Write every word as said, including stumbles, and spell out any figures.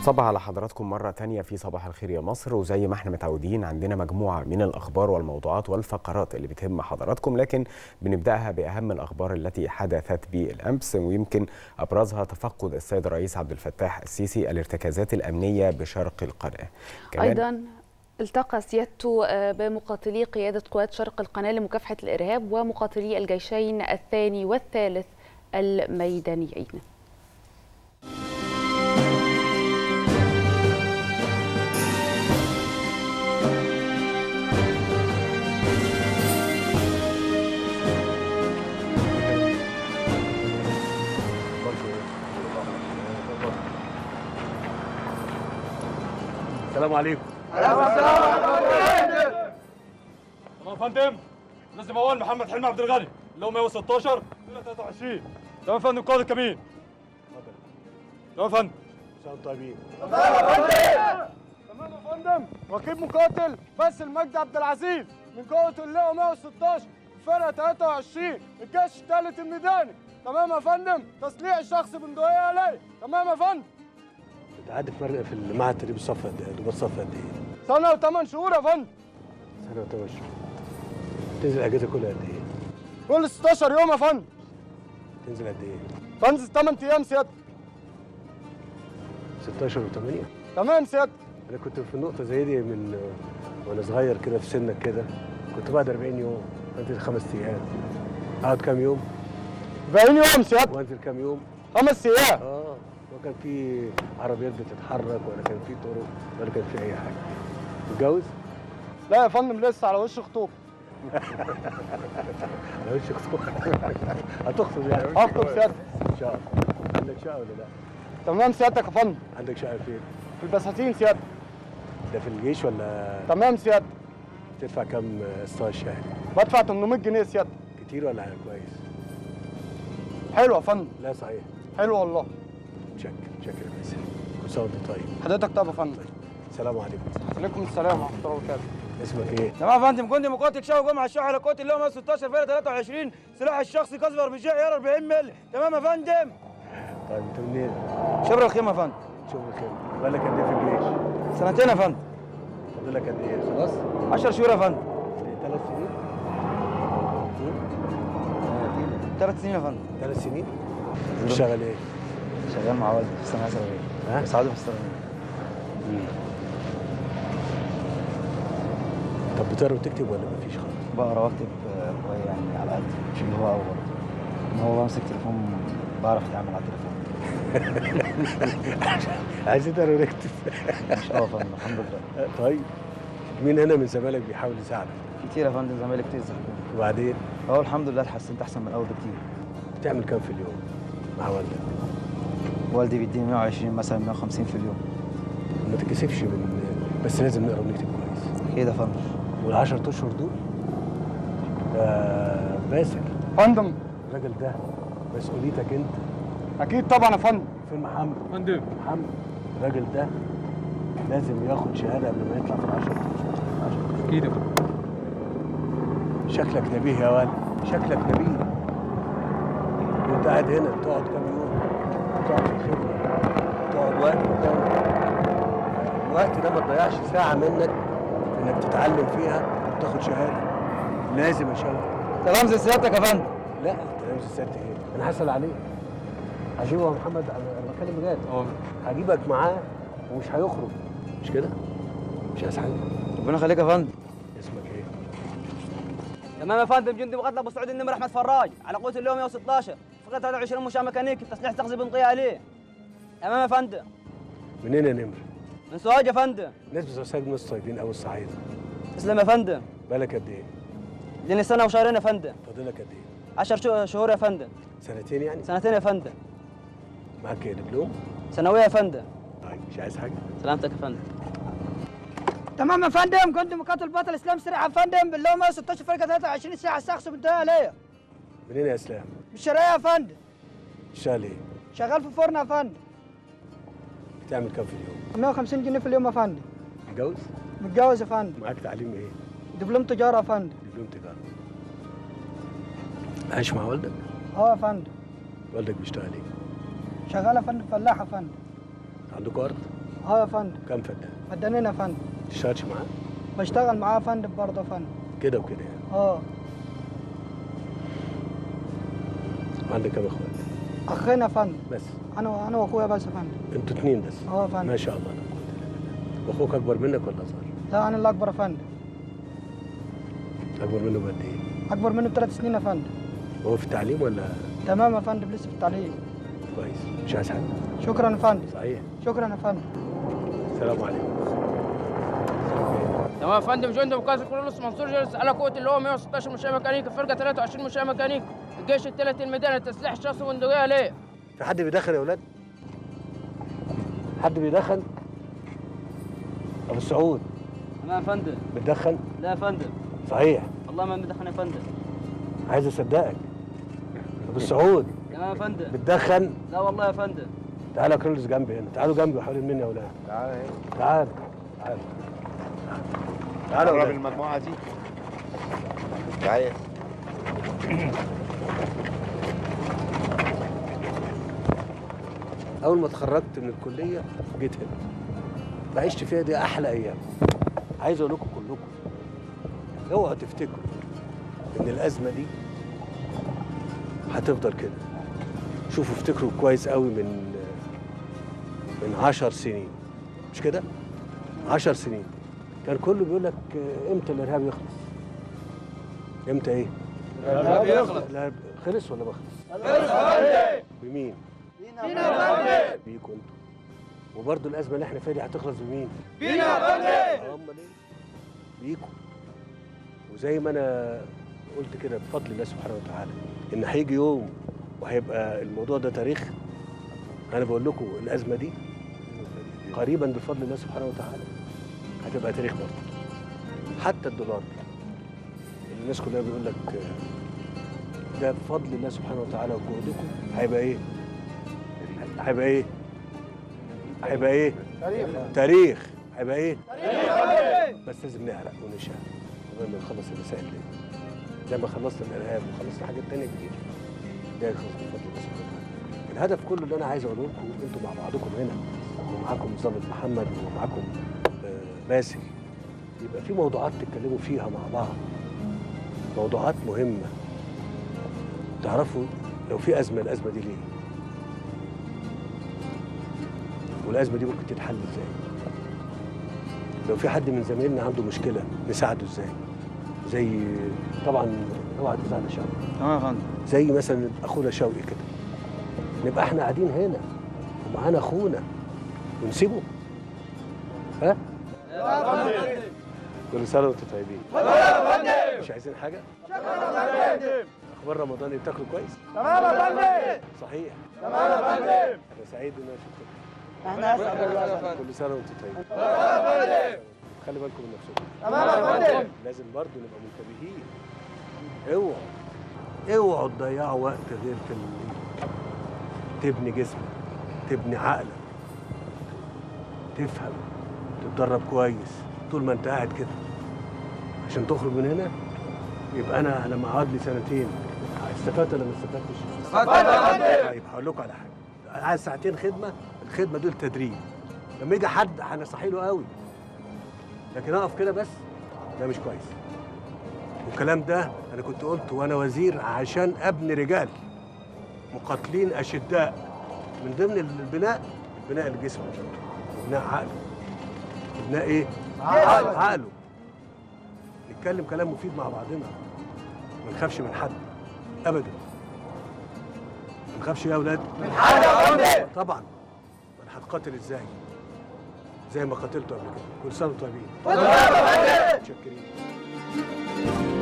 صباح على حضراتكم مرة تانية في صباح الخير يا مصر. وزي ما احنا متعودين عندنا مجموعة من الأخبار والموضوعات والفقرات اللي بتهم حضراتكم، لكن بنبدأها بأهم الأخبار التي حدثت بالأمس، ويمكن أبرزها تفقد السيد الرئيس عبد الفتاح السيسي الارتكازات الأمنية بشرق القناة. أيضا التقى سيادته بمقاتلي قيادة قوات شرق القناة لمكافحة الإرهاب ومقاتلي الجيشين الثاني والثالث الميدانيين. السلام عليكم. تمام يا فندم. لازم اول محمد حلمي عبد الغني اللي هو مية وستاشر ثلاثة وعشرين. تمام يا فندم. قائد الكمين. تمام يا فندم. مساء طيبين. تمام يا فندم. ركيب مقاتل بس المجد عبد العزيز من قوة اللواء مية وستاشر فرقة ثلاثة وعشرين الجيش الثالث الميداني. تمام يا فندم. تسليح الشخص بندقية عليه. تمام يا فندم. انت قاعد في في المعهد التدريب الصف قد ايه؟ ضباط صف قد ايه؟ سنة وثمان شهور يا فندم. سنة وثمان شهور. تنزل اجازة كل قد ايه؟ كل ستاشر يوم يا فندم. تنزل قد ايه؟ بنزل ثمان ايام سيادة. ستاشر وثمانية؟ تمام سيادة. انا كنت في النقطة زي دي من وانا صغير كده في سنك كده، كنت بعد أربعين يوم، انزل خمس ايام. اقعد كام يوم؟ أربعين يوم سيادة. وانزل كام يوم؟ خمس ايام. اه. وكان في عربيات بتتحرك ولا كان في طرق ولا كان في اي حاجة. متجوز؟ لا يا فندم لسه على وش خطوبة. على وش خطوبة. هتخطب يعني؟ هخطب سيادة. ان شاء الله. عندك شقة ولا لا؟ تمام سيادتك يا فندم. عندك شقة فين؟ في البساتين سيادة. ده في الجيش ولا؟ تمام سيادة. بتدفع كام قسطها الشهري؟ بدفع ثمانمائة جنيه سيادة. كتير ولا كويس؟ حلو يا فندم. لا صحيح. حلو والله. شكر شكر يا باسل. كل سنة وانت طيب. حضرتك طيب يا فندم. طيب. السلام عليكم. وعليكم السلام ورحمة الله وبركاته. اسمك ايه؟ تمام يا فندم. جندي مقاتل شاوي جمعة الشاحي على قوة اللواء مية وستاشر فرقة ثلاثة وعشرين سلاح الشخصي كسر بجاء عيار أربعين مللي. تمام يا فندم. طيب انت منين؟ شبر الخيمة يا فندم. شغل الخير. بقالك قد ايه في الجيش؟ سنتين يا فندم. فاضلك قد ايه؟ خلاص؟ عشر شهور يا فندم. ثلاث سنين؟ ثلاث سنين يا فندم. ثلاث سنين؟ بتشتغل ايه؟ شغال مع والدي في الصناعة السيراميكية. ها؟ بساعده في السيراميك. طب بتقرا وتكتب ولا مفيش خالص؟ بقرا واكتب شوية يعني على قد، مش اللي هو أول. إن هو بمسك تليفون بعرف أتعامل على التليفون. عايز تقرا وتكتب؟ مش قوي يا فندم الحمد لله. طيب مين هنا من زمايلك بيحاول يساعدك؟ كتير يا فندم، زمايلي كتير زي وبعدين؟ هو الحمد لله اتحسنت أحسن من الأول بكتير. بتعمل كام في اليوم مع والدك؟ والدي بيديني مية وعشرين مثلا مية وخمسين في اليوم. ما تتكسفش من، بس لازم نقرا ونكتب كويس. أكيد يا فندم. والعشرة اشهر دول آه باسل فندم. الراجل ده مسؤوليتك انت. أكيد طبعا يا فندم. فين محمد؟ فندم. محمد الراجل ده لازم ياخد شهاده قبل ما يطلع في العشرة اشهر. أكيد يا فندم. شكلك نبيه يا ولد، شكلك نبيه. وانت قاعد هنا تقعد كام يوم؟ تقعد في الخدمه، تقعد وقت تقعد. الوقت ده ما تضيعش ساعه منك انك تتعلم فيها وتاخد شهاده. لازم يا شباب. سلام زي سيادتك يا فندم. لا انت لازم سيادتك ايه؟ انا هسال عليه. هجيبه يا محمد، انا بتكلم بجد. اه هجيبك معاه ومش هيخرج. مش كده؟ مش عايز حاجه. ربنا يخليك يا فندم. اسمك ايه؟ تمام يا فندم. جندي مقاتل ابو سعود النمر احمد فراج على قوه اللواء مية وستاشر فقره ثلاثة وعشرين مشاة ميكانيكي تسليح تغذيه بنقيه عليه. تمام يا فندم. منين يا نمر؟ من سوهاج يا فندم. الناس بتوع سوهاج ناس طيبين قوي الصعيده. تسلم يا فندم. بالك قد ايه؟ لي سنه وشهرين يا فندم. فاضلك قد ايه؟ عشر شهور يا فندم. سنتين يعني؟ سنتين يا فندم. معاك ايه دبلوم؟ ثانويه يا فندم. طيب مش عايز حاجه؟ سلامتك يا فندم. تمام يا فندم. كنت مقاتل بطل اسلام سريع يا فندم باللواء مية وستاشر فرقه ثلاثة وعشرين ساعه الشخص بنتهي عليا. منين يا اسلام؟ من الشرقيه يا فندم. تشتغل ايه؟ شغال في فرن يا فندم. بتعمل كام في اليوم؟ مية وخمسين جنيه في اليوم يا فندم. متجوز؟ متجوز يا فندم. معاك تعليم ايه؟ دبلوم تجاره يا فندم. دبلوم تجاره. عايش مع والدك؟ اه يا فندم. والدك بيشتغل ايه؟ شغال يا فندم فلاح يا فندم. عندكم ارض؟ اه يا فندم. كم فدان؟ فدانين يا فندم. ما تشتغلش معاه؟ بشتغل معاه يا فندم برضه يا فندم. كده وكده يعني؟ اه. عندك كم اخوات؟ اخين يا فندم. بس؟ انا انا واخويا بس يا فندم. انتوا اتنين بس؟ اه يا فندم. ما شاء الله لا قوة الا بالله. واخوك اكبر منك ولا اصغر؟ لا انا اللي اكبر يا فندم. اكبر منه بقد ايه؟ اكبر منه بثلاث سنين يا فندم. وهو في التعليم ولا؟ تمام يا فندم لسه في التعليم. كويس، مش عايز حاجه؟ شكرا يا فندم. صحيح. شكرا يا فندم. السلام عليكم. تمام يا فندم. جندي مقاتل كورنيلوس منصور جالس على قوة اللي هو مئة وستاشر مشاة ميكانيكي، فرقة ثلاثة وعشرين مشاة ميكانيكي، الجيش الثلاثي الميداني، تسليح الشخص بندقية ليه؟ في حد بيدخن يا ولاد؟ حد بيدخن؟ ابو السعود. تمام يا فندم. بتدخن؟ لا يا فندم. صحيح. والله ما بدخن يا فندم. عايز اصدقك. ابو السعود. تمام يا فندم. بتدخن؟ لا والله يا فندم. تعالى يا كرولوس جنبي هنا، تعالوا جنبي وحوالين مني يا ولاد. تعالى هنا. تعال تعال تعالوا قرب يا ولاد. المجموعه دي. تعالى. اول ما اتخرجت من الكليه جيت هنا، عشت فيها دي احلى ايام. عايز اقول لكم كلكم اوعوا تفتكروا ان الازمه دي هتفضل كده. شوفوا افتكروا كويس قوي من من عشر سنين، مش كده؟ عشر سنين كان كله بيقول لك امتى الارهاب يخلص؟ امتى ايه؟ الارهاب يخلص. الارهاب خلص ولا ما خلص؟ خلص. بمين؟ بينا يا فندم. بيكوا انتوا. وبرضه الازمه اللي احنا فيها دي هتخلص بمين؟ بينا يا فندم. امال ايه؟ بيكوا. وزي ما انا قلت كده بفضل الله سبحانه وتعالى ان هيجي يوم وهيبقى الموضوع ده تاريخ. انا بقول لكم الازمه دي قريبا بفضل الله سبحانه وتعالى هتبقى تاريخ برضه. حتى الدولار اللي الناس كلها بيقول لك ده بفضل الله سبحانه وتعالى وجهودكم هيبقى ايه؟ هيبقى ايه؟ هيبقى ايه؟ تاريخ. تاريخ. هيبقى ايه؟ تاريخ. بس لازم نعرق ونشهق قبل ما نخلص المسائل دي. زي ما خلصنا الارهاب وخلصنا حاجات تانية كتير. ده يخلص بفضل الله سبحانه وتعالى. الهدف كله اللي انا عايز اقوله لكم انتوا مع بعضكم هنا ومعاكم ضابط محمد ومعاكم باسل، يبقى في موضوعات تتكلموا فيها مع بعض. موضوعات مهمة. تعرفوا لو في أزمة الأزمة دي ليه؟ والأزمة دي ممكن تتحل إزاي؟ لو في حد من زمايلنا عنده مشكلة نساعده إزاي؟ زي طبعا اوعى تزعل يا شوقي. تمام يا فندم. زي مثلا أخونا شوقي كده. نبقى إحنا قاعدين هنا ومعانا أخونا ونسيبه؟ ها؟ كل سنة وأنتم طيبين. مش عايزين حاجة؟ أخبار رمضان إيه، بتاكلوا كويس؟ تمام يا فندم. صحيح. تمام يا فندم. أنا سعيد إن أنا شفتكم. احنا اسعد الله. كل سنة وأنتم طيبين. تمام يا فندم. خلي بالكم من نفسكم. تمام يا فندم. لازم برضه نبقى منتبهين. اوعوا اوعوا تضيعوا وقت غير في ال- تبني جسمك، تبني عقلك، تفهم، تتدرب كويس طول ما انت قاعد كده عشان تخرج من هنا. يبقى انا لما اقعد لي سنتين استفدت ولا ما استفدتش؟ استفدت يا فندم. طيب هقول لكم على حاجه، عايز ساعتين خدمه، الخدمه دول تدريب. لما يجي حد هنصحي له قوي، لكن اقف كده بس ده مش كويس. والكلام ده انا كنت قلته وانا وزير عشان ابني رجال مقاتلين اشداء. من ضمن البناء بناء الجسم، بناء عقله، بناء ايه؟ عقله. عقله. نتكلم كلام مفيد مع بعضنا، ما نخافش من حد ابدا. ما نخافش يا اولاد من حد يا فندم. طبعا. ما انا هتقاتل ازاي؟ زي ما قاتلته قبل كده. كل سنه وانتم طيبين. اتفضل يا فندم. متشكرين.